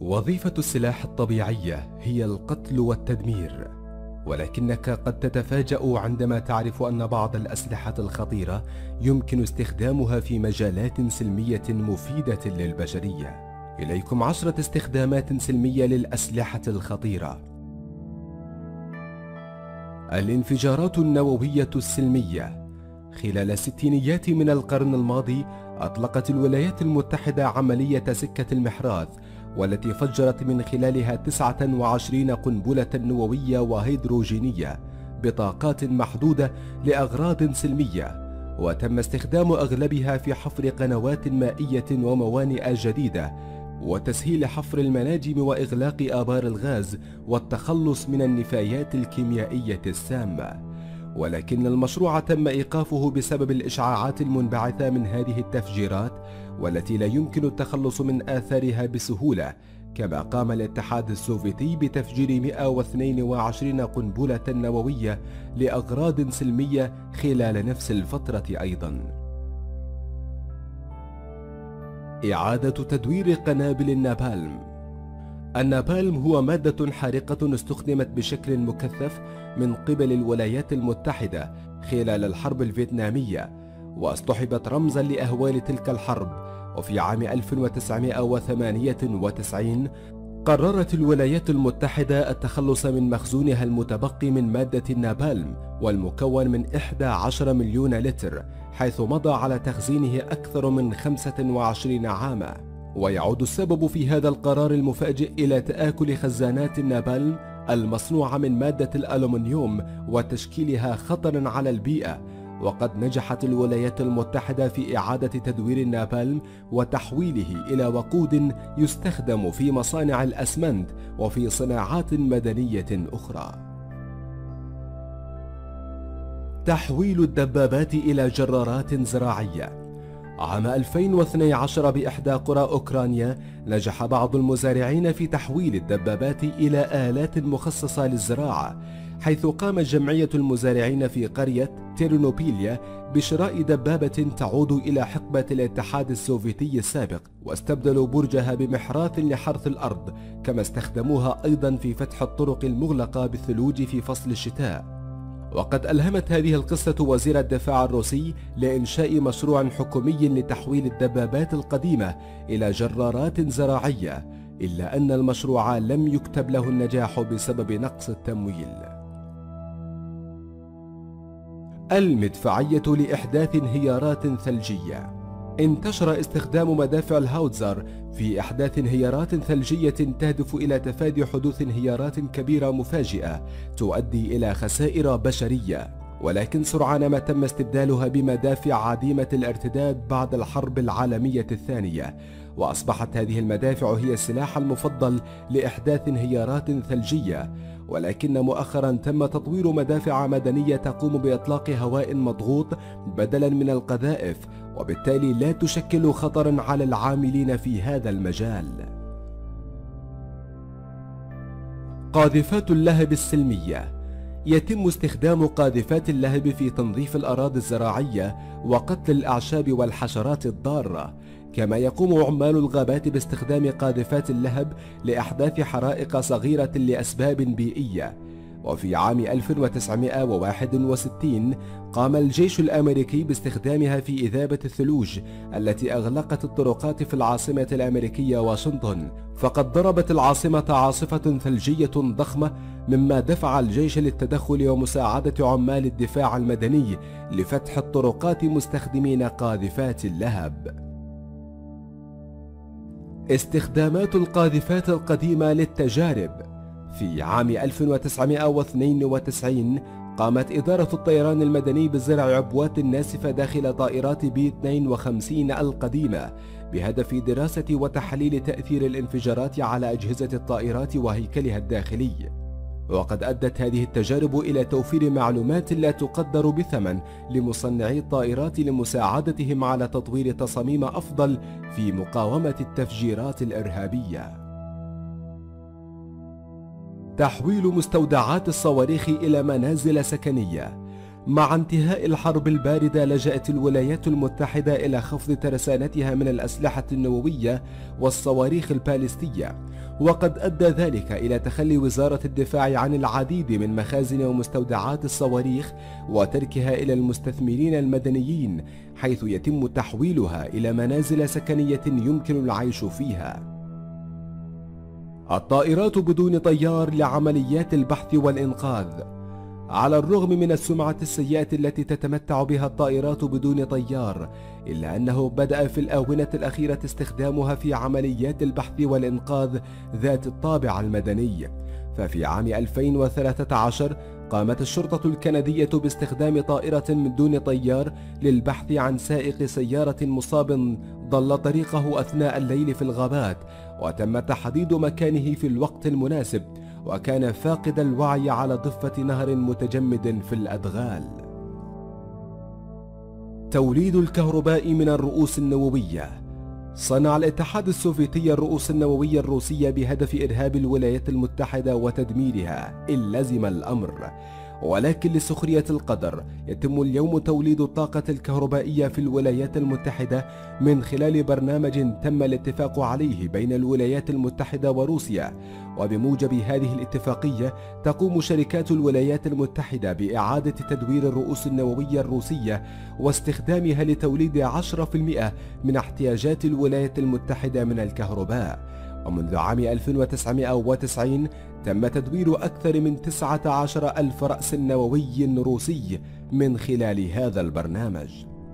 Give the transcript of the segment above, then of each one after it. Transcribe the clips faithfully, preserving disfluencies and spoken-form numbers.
وظيفة السلاح الطبيعية هي القتل والتدمير، ولكنك قد تتفاجأ عندما تعرف أن بعض الأسلحة الخطيرة يمكن استخدامها في مجالات سلمية مفيدة للبشرية. إليكم عشرة استخدامات سلمية للأسلحة الخطيرة. الانفجارات النووية السلمية. خلال الستينيات من القرن الماضي أطلقت الولايات المتحدة عملية سكة المحراث، والتي فجرت من خلالها تسعة وعشرين قنبلة نووية وهيدروجينية بطاقات محدودة لأغراض سلمية، وتم استخدام أغلبها في حفر قنوات مائية وموانئ جديدة، وتسهيل حفر المناجم وإغلاق آبار الغاز والتخلص من النفايات الكيميائية السامة. ولكن المشروع تم إيقافه بسبب الإشعاعات المنبعثة من هذه التفجيرات، والتي لا يمكن التخلص من آثارها بسهولة، كما قام الاتحاد السوفيتي بتفجير مئة واثنين وعشرين قنبلة نووية لأغراض سلمية خلال نفس الفترة أيضا. إعادة تدوير قنابل النابالم. النابالم هو مادة حارقة استخدمت بشكل مكثف من قبل الولايات المتحدة خلال الحرب الفيتنامية، واصطحبت رمزا لأهوال تلك الحرب. وفي عام ألف وتسعمئة وثمانية وتسعين قررت الولايات المتحدة التخلص من مخزونها المتبقي من مادة النابالم، والمكون من إحدى عشر مليون لتر، حيث مضى على تخزينه أكثر من خمسة وعشرين عاما. ويعود السبب في هذا القرار المفاجئ إلى تآكل خزانات النابالم المصنوعة من مادة الألومنيوم وتشكيلها خطرا على البيئة. وقد نجحت الولايات المتحدة في إعادة تدوير النابالم وتحويله إلى وقود يستخدم في مصانع الأسمنت وفي صناعات مدنية أخرى. تحويل الدبابات إلى جرارات زراعية. عام ألفين واثني عشر بإحدى قرى أوكرانيا نجح بعض المزارعين في تحويل الدبابات إلى آلات مخصصة للزراعة، حيث قامت جمعية المزارعين في قرية تيرنوبيليا بشراء دبابة تعود إلى حقبة الاتحاد السوفيتي السابق، واستبدلوا برجها بمحراث لحرث الأرض، كما استخدموها أيضا في فتح الطرق المغلقة بالثلوج في فصل الشتاء. وقد ألهمت هذه القصة وزير الدفاع الروسي لإنشاء مشروع حكومي لتحويل الدبابات القديمة إلى جرارات زراعية، إلا أن المشروع لم يكتب له النجاح بسبب نقص التمويل. المدفعية لإحداث انهيارات ثلجية. انتشر استخدام مدافع الهاوتزر في إحداث انهيارات ثلجية تهدف إلى تفادي حدوث انهيارات كبيرة مفاجئة تؤدي إلى خسائر بشرية، ولكن سرعان ما تم استبدالها بمدافع عديمة الارتداد بعد الحرب العالمية الثانية، وأصبحت هذه المدافع هي السلاح المفضل لإحداث انهيارات ثلجية. ولكن مؤخرا تم تطوير مدافع مدنية تقوم بإطلاق هواء مضغوط بدلا من القذائف، وبالتالي لا تشكل خطرا على العاملين في هذا المجال. قاذفات اللهب السلمية. يتم استخدام قاذفات اللهب في تنظيف الأراضي الزراعية وقتل الأعشاب والحشرات الضارة، كما يقوم عمال الغابات باستخدام قاذفات اللهب لإحداث حرائق صغيرة لأسباب بيئية. وفي عام ألف وتسعمئة وواحد وستين قام الجيش الأمريكي باستخدامها في إذابة الثلوج التي أغلقت الطرقات في العاصمة الأمريكية واشنطن، فقد ضربت العاصمة عاصفة ثلجية ضخمة، مما دفع الجيش للتدخل ومساعدة عمال الدفاع المدني لفتح الطرقات مستخدمين قاذفات اللهب. استخدامات القاذفات القديمة للتجارب. في عام ألف وتسعمئة واثنين وتسعين قامت إدارة الطيران المدني بزرع عبوات ناسفة داخل طائرات بي اثنين وخمسين القديمة بهدف دراسة وتحليل تأثير الانفجارات على أجهزة الطائرات وهيكلها الداخلي. وقد أدت هذه التجارب إلى توفير معلومات لا تقدر بثمن لمصنعي الطائرات لمساعدتهم على تطوير تصاميم أفضل في مقاومة التفجيرات الإرهابية. تحويل مستودعات الصواريخ إلى منازل سكنية. مع انتهاء الحرب الباردة لجأت الولايات المتحدة إلى خفض ترسانتها من الأسلحة النووية والصواريخ البالستية، وقد أدى ذلك إلى تخلي وزارة الدفاع عن العديد من مخازن ومستودعات الصواريخ وتركها إلى المستثمرين المدنيين، حيث يتم تحويلها إلى منازل سكنية يمكن العيش فيها. الطائرات بدون طيار لعمليات البحث والإنقاذ. على الرغم من السمعة السيئة التي تتمتع بها الطائرات بدون طيار، إلا أنه بدأ في الآونة الأخيرة استخدامها في عمليات البحث والإنقاذ ذات الطابع المدني. ففي عام ألفين وثلاثة عشر قامت الشرطة الكندية باستخدام طائرة من دون طيار للبحث عن سائق سيارة مصاب ضل طريقه أثناء الليل في الغابات، وتم تحديد مكانه في الوقت المناسب، وكان فاقد الوعي على ضفة نهر متجمد في الأدغال. توليد الكهرباء من الرؤوس النووية. صنع الاتحاد السوفيتي الرؤوس النووية الروسية بهدف إرهاب الولايات المتحدة وتدميرها إن لزم الأمر، ولكن لسخرية القدر يتم اليوم توليد الطاقة الكهربائية في الولايات المتحدة من خلال برنامج تم الاتفاق عليه بين الولايات المتحدة وروسيا. وبموجب هذه الاتفاقية تقوم شركات الولايات المتحدة بإعادة تدوير الرؤوس النووية الروسية واستخدامها لتوليد عشرة بالمئة من احتياجات الولايات المتحدة من الكهرباء. ومنذ عام ألف وتسعمائة وتسعين تم تدوير أكثر من تسعة عشر ألف رأس نووي روسي من خلال هذا البرنامج.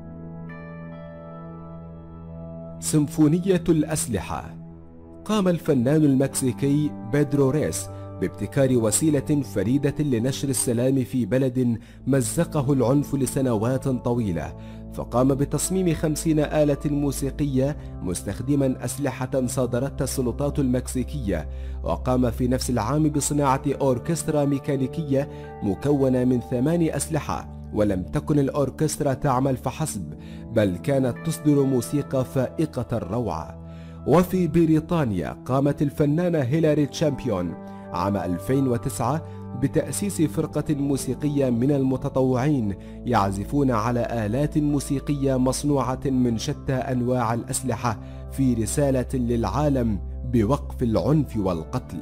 سيمفونية الأسلحة. قام الفنان المكسيكي بيدرو ريس بابتكار وسيلة فريدة لنشر السلام في بلد مزقه العنف لسنوات طويلة، فقام بتصميم خمسين آلة موسيقية مستخدما أسلحة صادرتها السلطات المكسيكية، وقام في نفس العام بصناعة أوركسترا ميكانيكية مكونة من ثماني أسلحة. ولم تكن الأوركسترا تعمل فحسب، بل كانت تصدر موسيقى فائقة الروعة. وفي بريطانيا قامت الفنانة هيلاري تشامبيون عام ألفين وتسعة بتأسيس فرقة موسيقية من المتطوعين يعزفون على آلات موسيقية مصنوعة من شتى أنواع الأسلحة في رسالة للعالم بوقف العنف والقتل.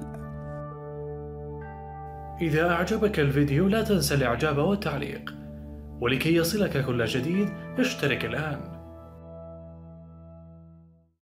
إذا أعجبك الفيديو لا تنسى الإعجاب والتعليق، ولكي يصلك كل جديد اشترك الآن.